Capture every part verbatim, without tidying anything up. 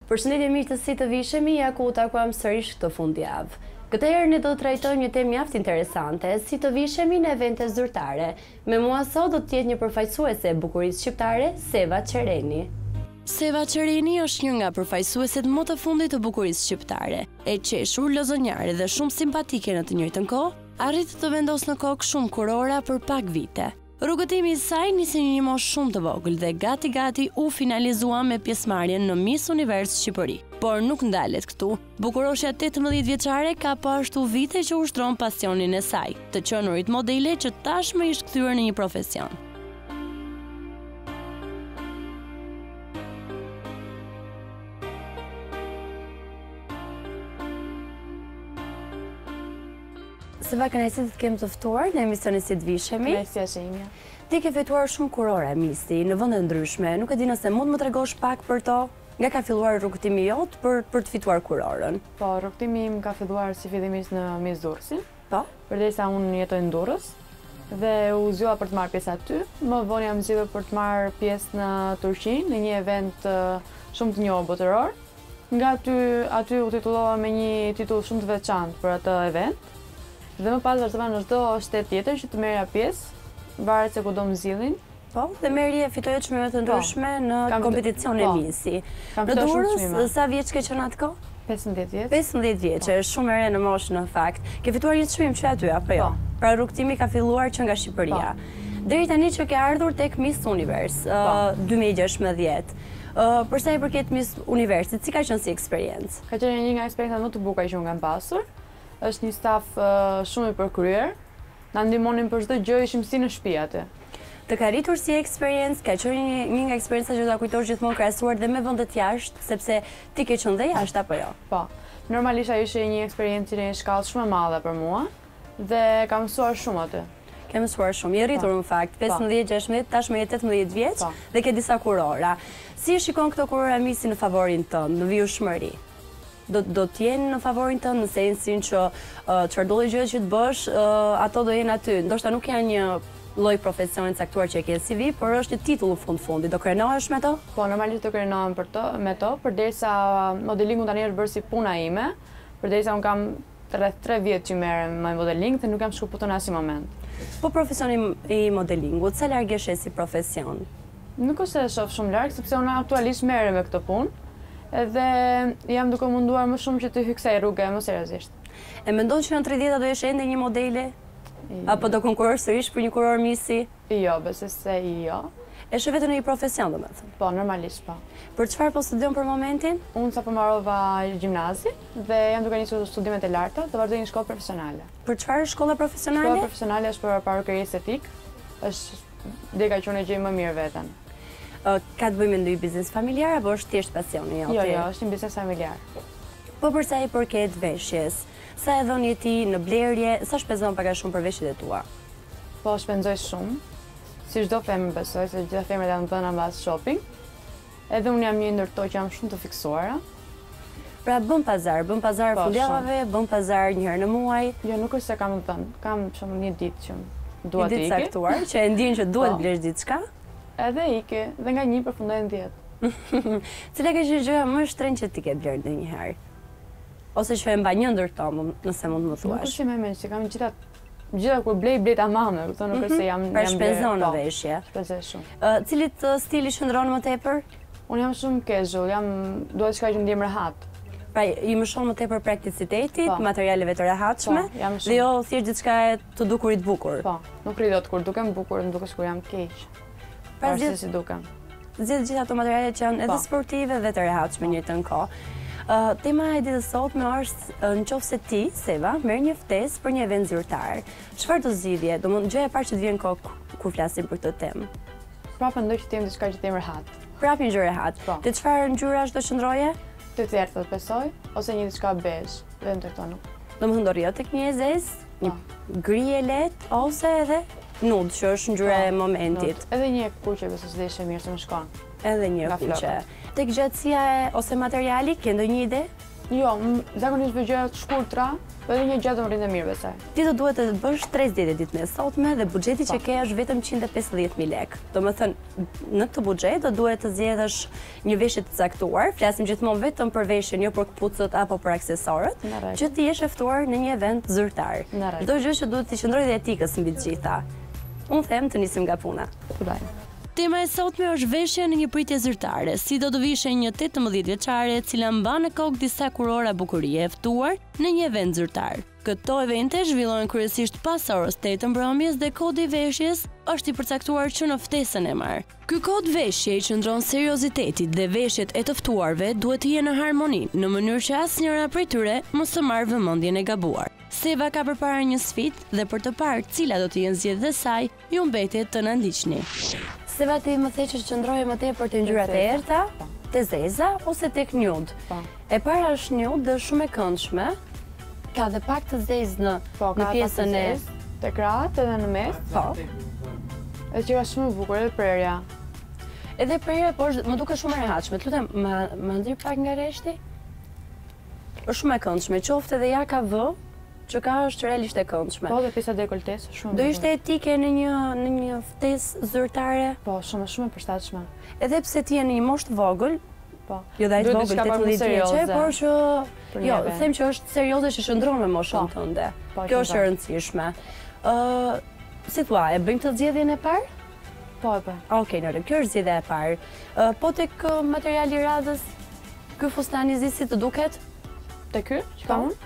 Përshëndetje miq të Si të vishemi, ja ku u takuam sërish këtë fundjavë. Këtë herë ne do të trajtojmë një temë mjaft interesante, si të vishemi në evente zyrtare. Me mua sot do të jetë një përfaqësuese e bukurisë shqiptare, Seva Qereni. Seva Qereni është një nga përfaqësueset më të fundit të bukurisë shqiptare. E qeshur, lozonjare dhe shumë simpatike në të njëjtën kohë, arriti të vendosë në kokë shumë kurora për pak vite. Rrugëtimi i saj nisi në një moshë shumë të vogël dhe gati-gati u finalizua me pjesëmarrjen në Miss Univers Shqipëri. Por nuk ndalet këtu. Bukuroshja tetëmbëdhjetë vjeçare ka po ashtu vite që ushtron pasionin e saj, të qenurit modele që tashmë është kthyer në një profesion. Seva, kënaqësi të kem të ftuar në emisionin Si të vishemi. Kënaqësia është ime. Ti ke fituar shumë kurora Missi në vende ndryshme. Nuk e di nëse mund më tregosh pak për to? Nga ka filluar rrugëtimi jot për për të fituar kurorën? Po, rrugëtimi im ka filluar si fillimisht në Miss Durrësin. Po. Përderisa unë jetoj në Durrës dhe u zgjova për të marrë pjesë aty. Më vonë jam zgjedhur për të marrë pjesë në Turqi, në një event uh, shumë të njohur botëror. Nga aty aty u titullova me një titull shumë të veçantë për atë event. Dhe më pas vazhdova në çdo shtet tjetër që të merrja pjesë, varet se ku do më zgjidhin. Po, dhe merrje fitoje çmime të ndryshme në kompeticione po, Missi. Kam Në fituar shumë Durrës, çmime. sa vjeç ke qenë atko? pesëmbëdhjetë vjeç. pesëmbëdhjetë vjeçë, është shumë e re në moshë në fakt. Ke fituar një çmim që aty apo jo? Po. Pra rrugëtimi ka filluar që nga Shqipëria. Deri tani që ke ardhur tek Miss Univers uh, dy mijë e gjashtëmbëdhjetë. Uh, për sa i përket Miss Universit, si ka qenë si eksperiencë? Ka qenë një nga eksperiencat më të bukura që unë kam pasur. Është një staf uh, shumë i përkryer. Na ndihmonin për çdo gjë, ishim si në shtëpi aty. Të ka rritur si eksperiencë, ka qenë një, një nga eksperiencat që do ta kujtosh gjithmonë krahasuar dhe me vendet jashtë, sepse ti ke qenë dhe jashtë apo jo? Po. Normalisht ajo ishte një eksperiencë në një shkallë shumë e madhe për mua dhe kam mësuar shumë aty. Ke mësuar shumë, je rritur në fakt, pesëmbëdhjetë gjashtëmbëdhjetë, tashmë je tetëmbëdhjetë vjeç dhe ke disa kurora. Si e shikon këto kurora Missi në favorin tënd, në vijueshmëri? Do, do t'jenë në favorin tënd në sensin që uh, çfarë do gjë që të bësh, uh, ato do jenë aty. Ndoshta nuk janë një lloj profesioni caktuar që e ke në C V, por është një titull në fund fundi. Do krenohesh me to? Po, normalisht do krenohem për to, me to, përderisa modelingu tani është bërë si puna ime, përderisa unë kam rreth tre vjet që merrem me modeling dhe nuk jam shkëputur në asnjë moment. Po profesioni i modelingut, sa larg je si profesion? Nuk është se e shoh shumë larg, sepse unë aktualisht merrem me këtë punë. Edhe jam duke munduar më shumë që të hyj kësaj rruge më seriozisht. E mendon që në tridhjetë do jesh ende një modele? I... Apo do konkurrosh sërish për një kuror Missi? Jo, besoj se jo. E shë vetëm në një profesion, domethënë? Po, normalisht po. Për çfarë po studion për momentin? Unë sapo mbarova gjimnazi dhe jam duke nisur studimet e larta dhe vazhdoj një shkollë profesionale. Për çfarë shkolla profesionale? Shkolla profesionale është për parukeri estetik. Është deka që unë e gjej më mirë veten. Ka të bëjë me ndonjë biznes familjar apo është thjesht pasioni jote? Jo, jo, është një biznes familjar. Po për sa i përket veshjes, sa e dhon ti në blerje, sa shpenzon pak a shumë për veshjet e tua? Po, shpenzoj shumë. Si çdo femër besoj se gjitha femrat janë dhëna mbas shopping. Edhe unë jam një ndër to që jam shumë të fiksuara. Pra bën pazar, bën pazar fundjavave, bën pazar një herë në muaj. Jo, nuk është se kam dhënë. Kam shumë një ditë që dua të ikë. Një ditë caktuar që e ndjen që duhet blesh diçka. Edhe ike, dhe nga një përfundojnë djetë. Cila ke qenë gjëja më shtrenjtë që ti ke blerë ndonjëherë? Ose që e mba një ndër to, nëse mund të më thuash? Nuk është që më mend, që kam gjitha gjitha kur blej blej tamame, kupton, nuk është se jam pra shpenzon në veshje. Shpenzoj shumë. Cilit stili qëndron më tepër? Unë jam shumë casual, jam duhet diçka që ndjem rehat. Pra i më shon më tepër prakticitetit, materialeve të rehatshme, dhe jo thjesht diçka të dukurit bukur. Po, nuk rri dot kur dukem bukur, më duket sikur jam keq. Pra zgjedh si dukem. Zgjedh gjithë ato materiale që janë edhe sportive dhe të rehatshme në njëjtën kohë. Uh, tema e ditës sotme është nëse ti, Seva, merr një ftesë për një event zyrtar. Çfarë do zgjidhje? Domethënë gjëja e parë që të vjen në kokë kur flasim për këtë temë. Prapë mendoj që të jem diçka që të jem rehat. Prapë një gjë rehat. Te çfarë ngjyrash do qëndroje? Të tjertë besoj, ose një diçka bezh, vetëm tek tonë. Domethënë do rrio tek një e zezë, një gri e lehtë ose edhe nude, që është ngjyra e momentit. Edhe një kuqe besoj se ishte mirë se më shkon. Edhe një kuqe. Tek gjatësia e ose materiali, ke ndonjë ide? Jo, m- zakonisht bëj gjëra të shkurtra, po edhe një gjatë më rinë mirë besoj. Ti do duhet të bësh tre zgjedhje ditën e sotme dhe buxheti që ke është vetëm njëqind e pesëdhjetë mijë lekë. Domethënë, në këtë buxhet do duhet të zgjedhësh një veshje të caktuar, flasim gjithmonë vetëm për veshjen, jo për këpucët apo për aksesorët, që ti jesh e ftuar në një event zyrtar. Çdo gjë që duhet të qëndrojë dhe etikës mbi të gjitha. Unë them të nisim nga puna. Tema e sotme është veshja në një pritje zyrtare, si do të vishe një tetëmbëdhjetë vjeçare e cila mban në kokë disa kurora bukurie e ftuar në një event zyrtar. Këto evente zhvillohen kryesisht pas orës tetë mbrëmjes dhe kodi i veshjes është i përcaktuar që në ftesën e marr. Ky kod veshje i qëndron seriozitetit dhe veshjet e të ftuarve duhet të jenë në harmoni, në mënyrë që asnjëra prej tyre mos të marrë vëmendjen e gabuar. Seva ka përpara një sfidë dhe për të parë cila do të jenë zgjedhjet e saj, ju mbetet të na ndiqni. Seva ti më the që qëndroje më tepër te ngjyrat e errta, te zeza ose tek nude. E para është nude dhe shumë e këndshme. Ka dhe pak të zezë në në pjesën e tek rahat edhe në mes. Po. Edhe që ka shumë e bukur edhe prerja. Edhe prerja po është më duket shumë e rehatshme. Të lutem, më më ndir pak nga reshti? Është shumë e këndshme, qoftë edhe jaka V, që ka është realisht e këndshme. Po, dhe pjesa dekoltes, shumë. Do ishte etike në një në një ftesë zyrtare? Po, shumë shumë e përshtatshme. Edhe pse ti je në një moshë të vogël, po. Jo dha të vogël tetëmbëdhjetë vjeçë, por që jo, them që është serioze që shndron me moshën tënde. Kjo është e rëndësishme. Ë, si thua, e bëjmë të zgjedhjen e parë? Po, e po. Okej, nëre, kjo është zgjedhja e parë. Ë, po tek materiali i radhës, ky fustani zi si të duket? Te ky? Çka unë?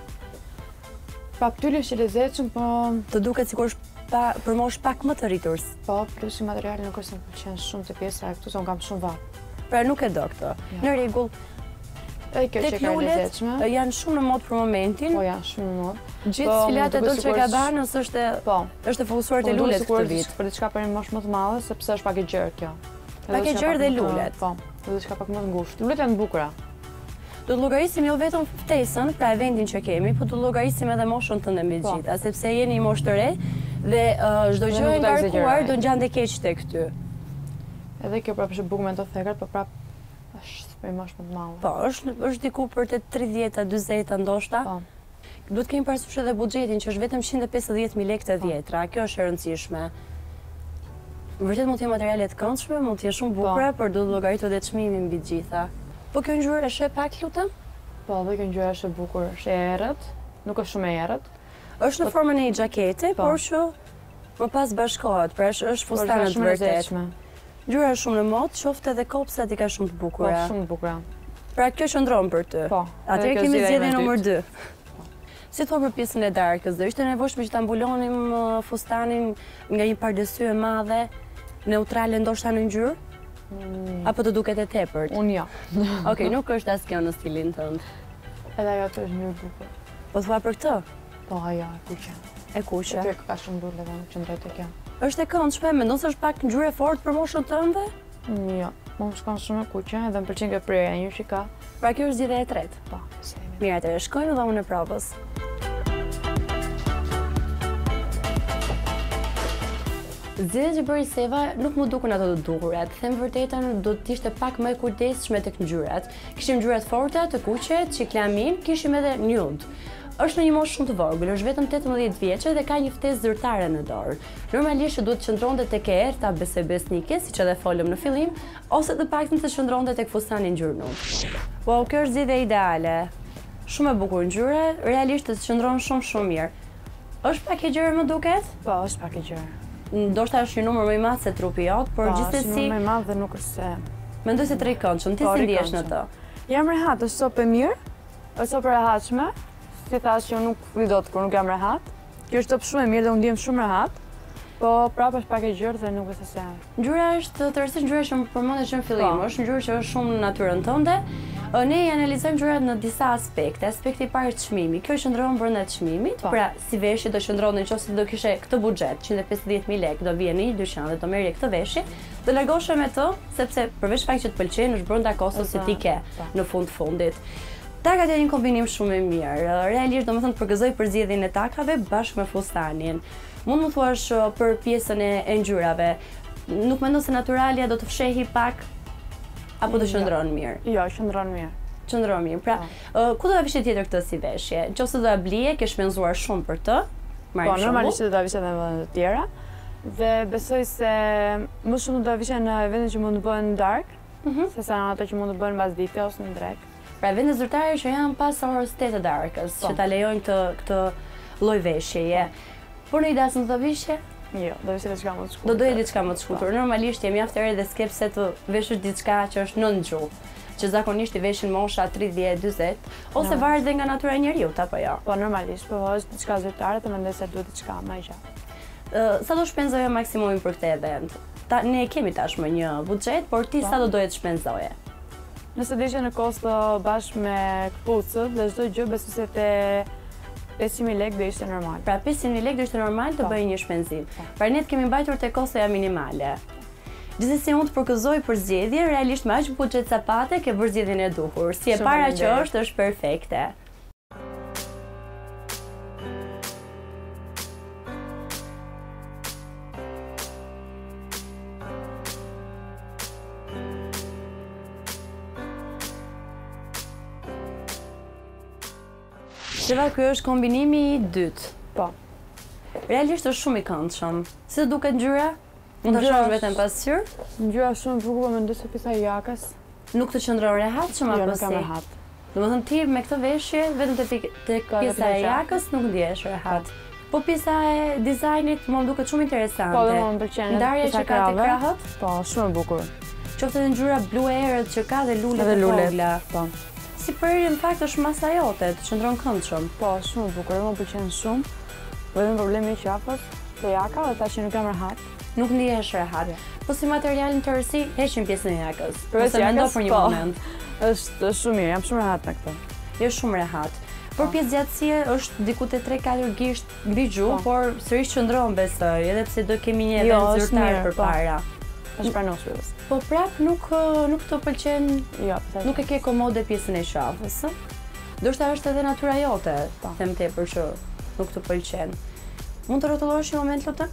Pa ptyllë është i lezetshëm, po të duket sikur është pa për moshë pak më të rritur. Po, plus i materiali nuk është më pëlqen shumë të pjesa e këtu, se unë kam shumë vap. Pra nuk e do këtë. Në rregull. Edhe kjo që ka lezetshme. Janë shumë në modë për momentin. Po, janë shumë në modë. Gjithë sfilat e Dolce and Gabbanës është po, është e fokusuar te lulet këtë vit. Për diçka për një moshë më të madhe, sepse është pak e gjerë kjo. Pak e gjerë dhe lulet. Po, dhe diçka pak më të ngushtë. Lulet janë të bukura. Do të llogarisim jo vetëm ftesën, pra eventin që kemi, po do të llogarisim edhe moshën tënde mbi të gjitha, sepse jeni një moshë të re dhe çdo gjë e ngarkuar do ngjande keq tek ty. Edhe kjo prapë është bukur me ato thekrat, po prapë është për moshë më të madhe. Po, është është diku për te tridhjetë, dyzeta ndoshta. Po. Duhet kemi parasysh edhe buxhetin që është vetëm njëqind e pesëdhjetë mijë lekë të vjetra. Kjo është e rëndësishme. Vërtet mund të jenë materiale të këndshme, mund të jenë shumë bukura, por do të llogaritet edhe çmimi mbi të gjitha. Po kjo ngjyrë është e pak lutem? Po, dhe kjo ngjyrë është e bukur, është e errët, nuk është shumë e errët. Është në formën e një xhakete, por që më pas bashkohet, pra është është fustane të vërtetë. Ngjyra është shumë në modë, qoftë edhe kopsat i ka shumë të bukura. Po, shumë të bukura. Pra kjo qëndron për ty. Po. Atëherë kemi zgjedhjen numër dy. Si thua për pjesën e darkës, do ishte nevojshme që ta mbulonim fustanin nga një pardesy e madhe, neutrale ndoshta në ngjyrë? Apo të duket e tepërt? Unë jo. Okej, nuk është as kjo në stilin tënd. Edhe ajo të është një bukur. Po thua për këtë? Po, ajo, e kuqe. E kuqe? Kjo ka shumë lule dhe nuk qëndroj të kjo. Është e këndshme, mendon se është pak ngjyrë e fortë për moshën tënde? Jo, më shkon shumë e kuqe edhe më pëlqen kjo prerja një që ka. Pra kjo është zgjedhja e tretë? Po, si. Mirë, atëherë shkojmë në dhomën e provës. Zgjedhja që bëri Seva nuk më dukun ato të duhurat. Them vërtetën, do të ishte pak më e kujdesshme tek ngjyrat. Kishim ngjyrat forta, të kuqe, ciklamin, kishim edhe nude. Është në një moshë shumë të vogël, është vetëm tetëmbëdhjetë vjeçë dhe ka një ftesë zyrtare në dorë. Normalisht duhet të qëndronte tek e errta bese besnike, siç edhe folëm në fillim, ose të paktën të qëndronte tek fustani ngjyrë nude. Po, kjo është zgjedhja ideale. Shumë e bukur ngjyre, realisht të qëndron shumë shumë mirë. Është pak e gjerë më duket? Po, është pak e gjerë. Ndoshta është një numër më i madh se trupi jot, por gjithsesi është një numër më i madh dhe nuk është se mendoj se të rikëndshëm. Ti si ndihesh në të? Jam rehat, është sopë e mirë, është sopë e rehatshme. Si thash që nuk vi dot kur nuk jam rehat. Kjo është sopë shumë e mirë dhe unë ndihem shumë rehat. Po prapë është pak e gjerë dhe nuk është se. Ngjyra është tërësisht ngjyra që më përmendet që në fillim, është ngjyrë që është shumë në natyrën tënde. Ne i analizojmë ngjyrat në disa aspekte. Aspekti i parë është çmimi. Kjo qëndron brenda çmimit, pra si veshje do qëndronte nëse do kishe këtë buxhet, njëqind e pesëdhjetë mijë lekë, do vije në një dyqan dhe do merrje këtë veshje, do largoshe me të, sepse përveç faktit që të pëlqen, është brenda kostos që ti ke në fund fundit. Takat janë një kombinim shumë i mirë. Realisht domethënë përgëzoj për zgjedhjen e takave bashkë me fustanin. Mund më thuash për pjesën e ngjyrave, nuk mendon se naturalia do të fshehi pak apo do qëndron mirë? Jo, qëndron mirë. Qëndron mirë. Pra, uh, ku do ta vishje tjetër këtë si veshje? Nëse do ta blije, ke shpenzuar shumë për të. Po, normalisht do ta vishje edhe në vende të tjera. Dhe besoj se më shumë do ta vishje në evente që mund të bëhen në darkë, mm -hmm. se sa në ato që mund të bëhen pas dite ose në drekë. Pra evente zyrtare që janë pas orës tetë të darkës, po, që ta lejojnë këtë këtë lloj veshjeje. Por në ide në të vishje? Jo, do vishje diçka më të shkurtër. Do doje diçka më të shkurtër. Normalisht je mjaft e re dhe skep se të veshësh diçka që është nën gjuhë, që zakonisht i veshin mosha tridhjetë dyzet, ose varet dhe nga natyra e njeriut apo jo. Po normalisht, po është diçka zyrtare, të mendoj se duhet diçka më e gjatë. Uh, sa do shpenzoje maksimumin për këtë event? Ta, ne kemi tashmë një buxhet, por ti sa do doje të shpenzoje? Nëse dishe në kosto bashkë me këpucët dhe çdo gjë, besoj se te pesëqind mijë lekë do ishte normal. Pra pesëqind mijë lekë do ishte normal të bëjë një shpenzim. Pra ne kemi mbajtur te kostoja minimale. Gjithsesi unë të përgëzoj për zgjedhjen, realisht me aq buxhet sapate ke bërë zgjedhjen e duhur. Si e para që është, është perfekte. Sheva, ky është kombinimi i dytë. Po. Realisht është shumë i këndshëm. Si të duket ngjyra? Mund ta shohësh vetëm pas syr? Ngjyra shumë e bukur, po mendoj se pjesa e jakës. Nuk të qëndron rehatshëm apo si? Jo, nuk kam rehat. Domethënë ti me këtë veshje vetëm te te pjesa e jakës nuk ndihesh rehat. Po pjesa e dizajnit më duket shumë interesante. Po, më pëlqen. Ndarja që ka te krahët? Po, shumë e bukur. Qoftë edhe ngjyra blu e errët që ka dhe lulet e vogla. Po. Si përri në fakt është masa jote, të qëndron këndshëm. Po, shumë e bukur, më pëlqen shumë. Vetëm problemi i qafës, te jaka dhe ta që nuk kam rehat. Nuk ndihesh rehat. Po si material në tërësi, heqim pjesën e jakës. Përveç jakës, për një po. moment. Është shumë mirë, jam shumë rehat me këtë. Je shumë rehat. Por pjesë gjatësie është diku te tre katër gisht grigju, por sërish qëndron besoj, edhe pse do kemi një event zyrtar përpara. Është pranueshme. Po prap nuk nuk të pëlqen, jo, nuk e ke komode pjesën e qafës, ë? Ndoshta është edhe natyra jote, them tepër që nuk të pëlqen. Mund të rrotullohesh një moment lutem?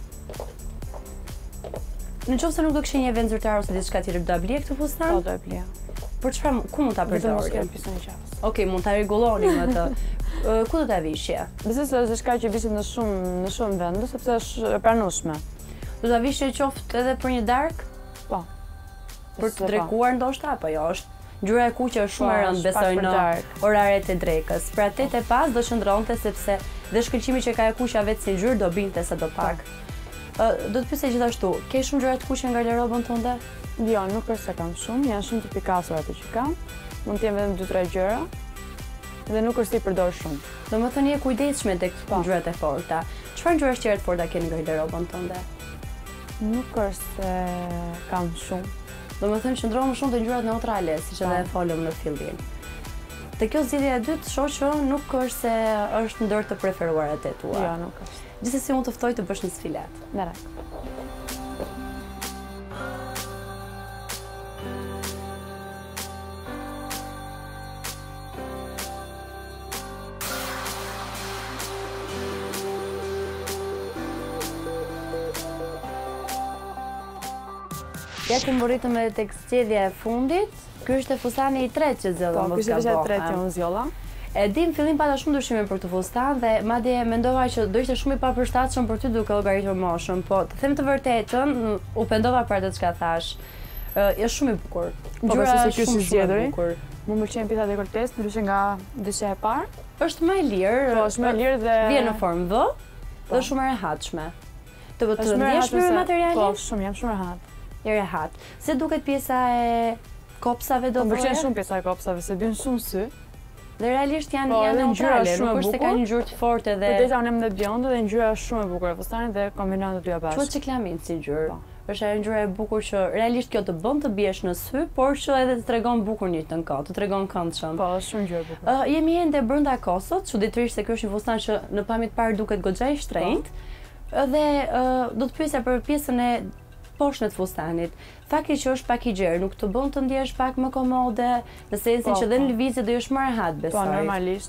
Në qoftë se nuk do kishe një event zyrtar ose diçka tjetër, do ta blije këtë fustan? Po, do e blija. Por çfarë, ku mund ta përdorje? Vetëm pjesën e qafës. Okej, mund ta rregulloni me të. Ku do ta vishje? Besoj se është diçka që vishet në shumë në shumë vende, sepse është e pranueshme. Do ta vishje qoftë edhe për një dark? Po. Për të dreguar ndoshta apo jo? Është ngjyra e kuqe është shumë e rëndë besoj në oraret e drekës. Pra tetë e pas do qëndronte sepse dhe shkëlqimi që ka e kuqja vetë si ngjyrë do binte sadopak. Do të pyesej gjithashtu, ke shumë ngjyra të kuqe në garderobën tënde? Jo, nuk është se kam shumë, janë shumë të pikasura ato që kam. Mund të jenë vetëm dy tre gjëra. Dhe nuk është se i përdor shumë. Domethënë je kujdesshme tek ngjyrat e forta. Çfarë ngjyra tjera të forta ke në garderobën tënde? Nuk është se kam shumë. Domethënë qëndron shumë te ngjyrat neutrale, siç edhe e folëm në fillim. Te kjo zgjidhje e dytë, shoh që nuk është se është ndër të preferuarat e tua. Jo, nuk është. Gjithsesi unë të ftoj të bësh një sfilat. Merak. Ja ku më rritëm edhe tek zgjedhja e fundit. Ky është fustani i tretë që zgjodha mos ka. Po, ky është i tretë që unë zgjolla. E di në fillim pata shumë dyshime për këtë fustan dhe madje mendova që do ishte shumë i papërshtatshëm për ty duke llogaritur moshën, po të them të vërtetën, u pendova për atë çka thash. Është shumë i bukur. Po besoj se ky është i zgjedhuri. Më pëlqen pjesa dekoltes, ndryshe nga dysha e parë. Është më e lirë, po është më e lirë dhe vjen në formë V, dhe është shumë e rehatshme. Të të ndihesh me materialin? Po, shumë, jam shumë rehat. Je rehat. Se duket pjesa e kopsave do të Më pëlqen shumë pjesa e kopsave, se bën shumë sy. Dhe realisht janë janë neutrale, nuk është se ka një ngjyrë të fortë dhe Përveç unë jam dhe bjonde dhe ngjyra është shumë e bukur e fustanit dhe kombinon të dyja bashkë. Quhet ciklamin si ngjyrë. Është ajo ngjyra e bukur që realisht kjo të bën të biesh në sy, por që edhe të tregon bukur një të kohë, të tregon këndshëm. Po, është shumë ngjyrë e bukur. Uh, jemi ende brenda kosot, çuditërisht se ky është një fustan që në pamje të parë duket goxha i shtrenjtë. Dhe uh, do të pyesja për pjesën e poshtë të fustanit. Fakti që është pak i gjerë, nuk të bën të ndihesh pak më komode, në sensin që dhe në lëvizje do jesh më rehat, besoj. Po, normalisht.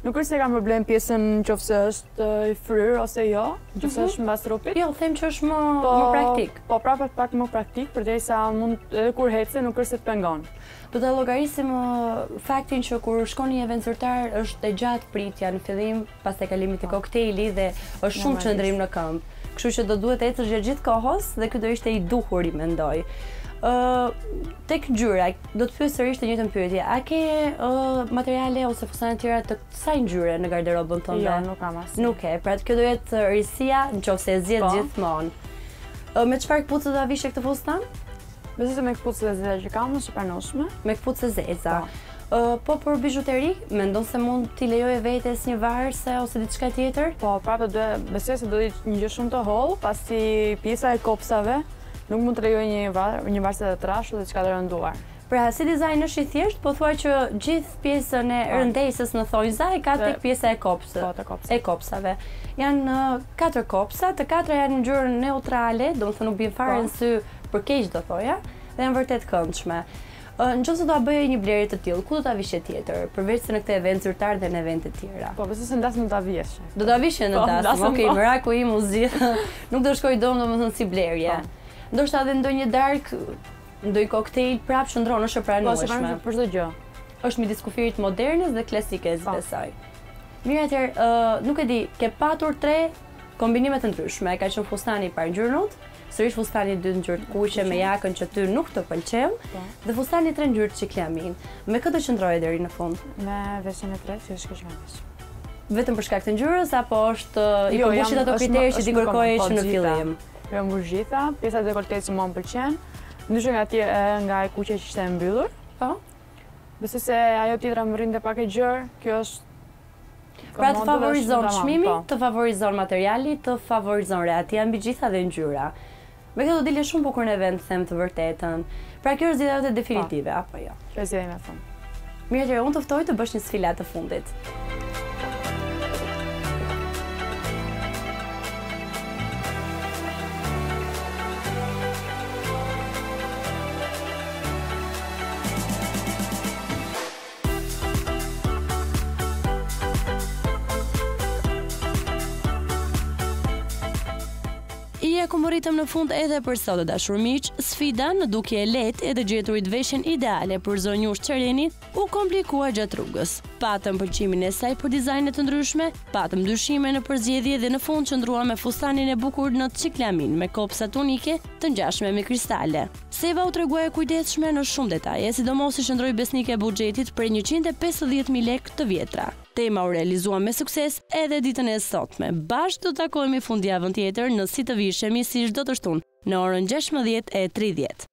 Nuk është se kam problem pjesën nëse është i fryr ose jo, nëse është mbas trupit. Jo, them që është më, Po, më praktik. Po prapë pak më praktik, përderisa mund edhe kur hece nuk është se të pengon. Do ta llogarisim uh, faktin që kur shkon një event zyrtar është e gjatë pritja në fillim, pastaj kalimit të koktejli dhe është shumë qëndrim në këmbë. Kështu që do duhet të ecësh gjatë gjithë kohës dhe ky do ishte i duhur, i mendoj. Uh, tek ngjyra, do të pyes sërish të njëjtën pyetje. A ke uh, materiale ose fustane tjera të kësaj ngjyre në garderobën tënde? Jo, nuk kam asnjë. Nuk e, pra kjo do jetë risia nëse e zgjedh gjithmonë. Uh, me çfarë kputucë do ta vishe këtë fustan? Besoj se me kputucët e zeza që kam është e pranueshme. Me kputucë e zeza. Uh, po për bizhuteri, mendon se mund t'i lejoj vetes një varse ose diçka tjetër? Po, prapë do besoj se do të jetë një gjë shumë të hollë, pasi pjesa e kopsave nuk mund të lejoj një var, një varse të trashë dhe diçka të rënduar. Pra, si dizajn është i thjesht, po thua që gjithë pjesën e rëndesës në thonjza e ka tek pjesa e kopsës. Po, të kopsave. E kopsave. Janë uh, katër kopsa, të katra janë në ngjyrë neutrale, domethënë nuk bien fare në sy për keq do thoja, dhe janë vërtet këndshme. Uh, Nëse do ta bëje një blerje të tillë, ku do ta vishe tjetër, përveç se në këtë event zyrtar dhe në evente të tjera? Po, besoj se në dasmë do ta vjeshe. Do ta vishe në dasmë. Okej, miraku im u zgjidh. Nuk do shkoj dom domethënë si blerje. Ndoshta edhe ndonjë dark, ndonjë koktejl prap shndron është e pranueshme. Po, është për çdo gjë. Është midis kufirit modernes dhe klasikes, besoj. Mirë, atëherë, uh, nuk e di, ke patur tre kombinime të ndryshme. Ka qenë fustani i parë ngjyrë nude, sërish fustani i dytë ngjyrë kuqe me jakën që ty nuk të pëlqeu, dhe fustani i tretë ngjyrë qiklamin. Me këtë qëndroje deri në fund. Me veshjen e tretë, si është kjo vesh. Vetëm për shkak të ngjyrës apo është i përmbushit ato kriteret që ti kërkoje që në fillim? Jo, më gjitha, pjesa e dekoltet që më më pëlqen, ndryshe nga tje, nga e kuqe që ishte e mbyllur. Po. Besoj se ajo tjetra më rrinte pak e gjerë, kjo është pra të favorizon çmimi, të favorizon materiali, të favorizon reatia mbi gjitha dhe ngjyra. Me këtë do dile shumë bukur në event, them të vërtetën. Pra kjo është zgjedhja jote definitive, apo jo? Kjo është zgjedhja ime e fundit. Mirë, atëherë unë të ftoj të bësh një sfilat të fundit. Ja ku më rritëm në fund edhe për sot të dashur miq, sfida në dukje e lehtë e të gjeturit veshjen ideale për zonjush Çerenit u komplikua gjatë rrugës. Patëm pëlqimin e saj për dizajne të ndryshme, patëm dyshime në përzgjedhje dhe në fund qëndruam me fustanin e bukur në qiklamin me kopsa tunike të ngjashme me kristale. Seva u tregua e kujdesshme në shumë detaje, sidomos i shndroi besnike e buxhetit për njëqind e pesëdhjetë mijë lekë të vjetra. Tema u realizua me sukses edhe ditën e sotme. Bashkë do të takohemi fundjavën tjetër në Si të vishemi si çdo të shtunë në orën gjashtëmbëdhjetë e tridhjetë.